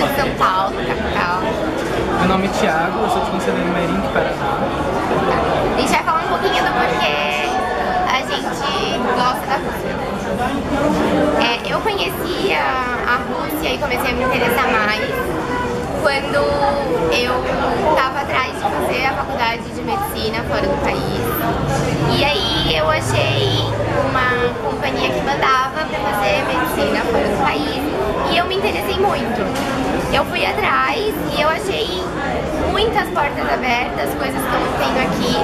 de São Paulo, capital. Meu nome é Thiago, eu sou de Conselheiro Mairim, Paraná. A gente vai falar um pouquinho do porquê a gente gosta da Rússia. Eu conheci a Rússia e comecei a me interessar mais quando eu estava atrás de fazer a faculdade de medicina fora do país. E aí eu achei uma companhia que mandava para fazer medicina fora do país e eu me interessei muito. Eu fui atrás e eu achei muitas portas abertas, coisas que eu não tenho aqui.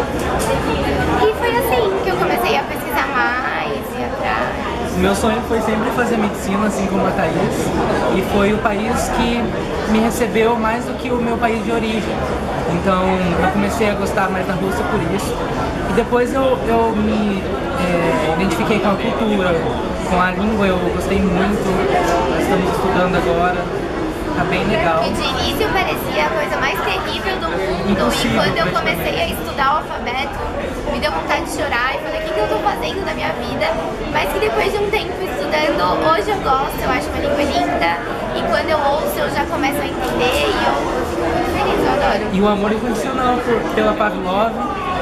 E foi assim que eu comecei a pesquisar mais e atrás. Meu sonho foi sempre fazer medicina, assim como a Thaís, e foi o país que me recebeu mais do que o meu país de origem. Então eu comecei a gostar mais da Rússia por isso. E depois eu me identifiquei com a cultura, com a língua, eu gostei muito. Nós estamos estudando agora. Tá bem legal. E de início parecia a coisa mais terrível do mundo. Impossível, e quando eu comecei a estudar o alfabeto, me deu vontade de chorar e falei, o que eu tô fazendo da minha vida? Mas que depois de um tempo estudando, hoje eu gosto, eu acho uma língua linda. E quando eu ouço, eu já começo a entender e eu fico muito feliz, eu adoro. E o amor incondicional pela Pavlov,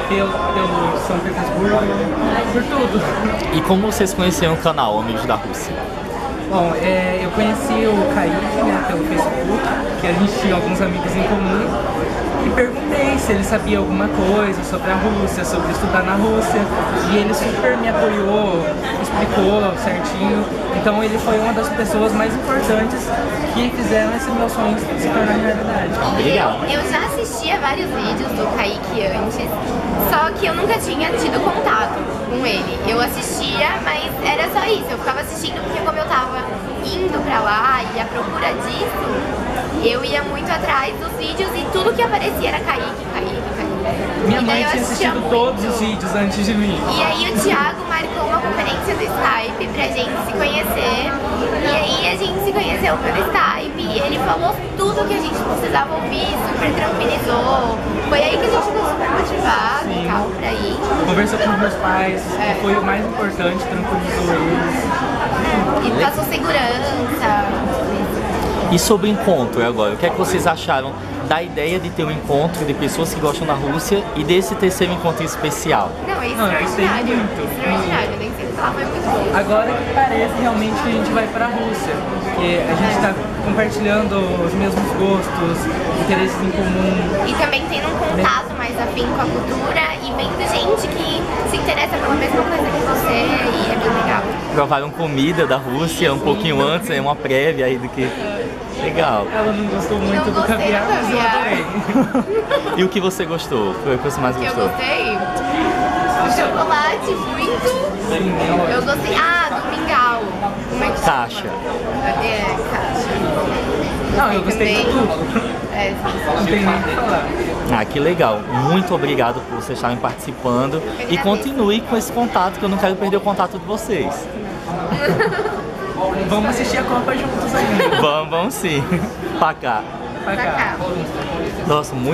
pelo São Petersburgo, por tudo. E como vocês conheceram o canal Amigos da Rússia? Bom, eu conheci o Kaique, né, pelo Facebook, que a gente tinha alguns amigos em comum, e perguntei se ele sabia alguma coisa sobre a Rússia, sobre estudar na Rússia, e ele super me apoiou, explicou certinho, então ele foi uma das pessoas mais importantes que fizeram esse meu sonho se tornar realidade. Obrigado. Eu já assistia vários vídeos do Kaique antes, só que eu nunca tinha tido contato com ele. Eu assistia, mas era só isso, eu ficava assistindo porque como eu tava indo pra lá e à procura disso, eu ia muito atrás dos vídeos e tudo que aparecia era Kaique. Minha mãe tinha assistido todos os vídeos antes de mim. E aí o Thiago marcou uma conferência do Skype pra gente se conhecer. E aí a gente se conheceu pelo Skype e ele falou tudo que a gente precisava ouvir, super tranquilizou. Foi aí que a gente ficou super motivado e tal pra ir. Conversou com meus pais, que foi o mais importante, tranquilizou eles. E passou segurança. E sobre o encontro agora, o que é que vocês acharam da ideia de ter um encontro de pessoas que gostam da Rússia e desse terceiro encontro especial? Não, é Não, eu gostei extraordinário. muito. Extraordinário, nem sei falar, foi muito bom. Agora que parece realmente que a gente vai para a Rússia, porque a gente está compartilhando os mesmos gostos, interesses em comum. E também tendo um contato mais afim com a cultura e vendo gente que se interessa pela mesma coisa que você e é bem legal. Provaram comida da Rússia um pouquinho antes, é uma prévia aí do que... Legal. Ela não gostou muito Não do gostei caviar, do mas eu caviar. adorei. E o que você gostou? Foi o que você mais Eu gostou? gostei do chocolate muito. Eu gostei. Do mingau. Como é que chama? Taxa. Caixa. Não, eu gostei de também. tudo. Não Sim. tem nem o que falar. Ah, que legal. Muito obrigado por vocês estarem participando. E continue com esse contato, que eu não quero perder o contato de vocês. Vamos assistir a Copa juntos ainda. Vamos sim. Pra cá. Pra cá. Pra cá. Nossa, muito